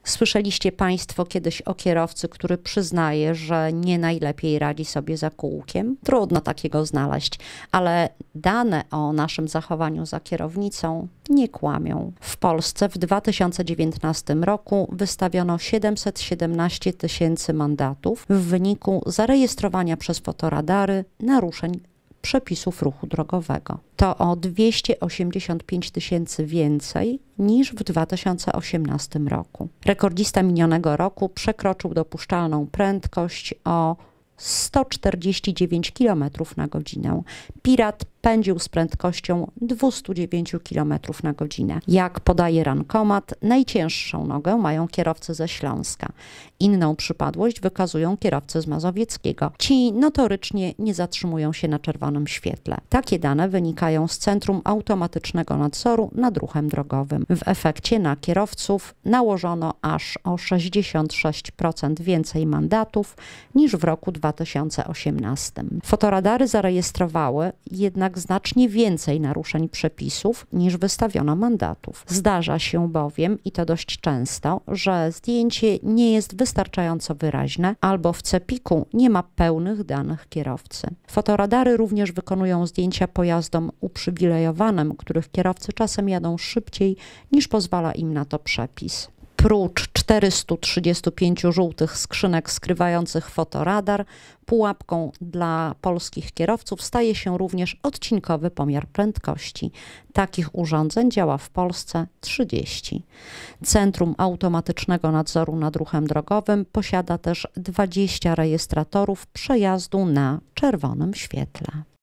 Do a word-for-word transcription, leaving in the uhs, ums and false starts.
Słyszeliście Państwo kiedyś o kierowcy, który przyznaje, że nie najlepiej radzi sobie za kółkiem? Trudno takiego znaleźć, ale dane o naszym zachowaniu za kierownicą nie kłamią. W Polsce w dwa tysiące dziewiętnastym roku wystawiono siedemset siedemnaście tysięcy mandatów w wyniku zarejestrowania przez fotoradary naruszeń przepisów ruchu drogowego. To o dwieście osiemdziesiąt pięć tysięcy więcej niż w dwa tysiące osiemnastym roku. Rekordzista minionego roku przekroczył dopuszczalną prędkość o sto czterdzieści dziewięć kilometrów na godzinę. Pirat pędził z prędkością dwieście dziewięć kilometrów na godzinę. Jak podaje Rankomat, najcięższą nogę mają kierowcy ze Śląska. Inną przypadłość wykazują kierowcy z Mazowieckiego. Ci notorycznie nie zatrzymują się na czerwonym świetle. Takie dane wynikają z Centrum Automatycznego Nadzoru nad Ruchem Drogowym. W efekcie na kierowców nałożono aż o sześćdziesiąt sześć procent więcej mandatów niż w roku dwa tysiące osiemnastym. Fotoradary zarejestrowały jednak znacznie więcej naruszeń przepisów niż wystawiono mandatów. Zdarza się bowiem, i to dość często, że zdjęcie nie jest wystarczająco wyraźne albo w cepiku nie ma pełnych danych kierowcy. Fotoradary również wykonują zdjęcia pojazdom uprzywilejowanym, których kierowcy czasem jadą szybciej niż pozwala im na to przepis. Prócz czterystu trzydziestu pięciu żółtych skrzynek skrywających fotoradar, pułapką dla polskich kierowców staje się również odcinkowy pomiar prędkości. Takich urządzeń działa w Polsce trzydzieści. Centrum Automatycznego Nadzoru nad Ruchem Drogowym posiada też dwadzieścia rejestratorów przejazdu na czerwonym świetle.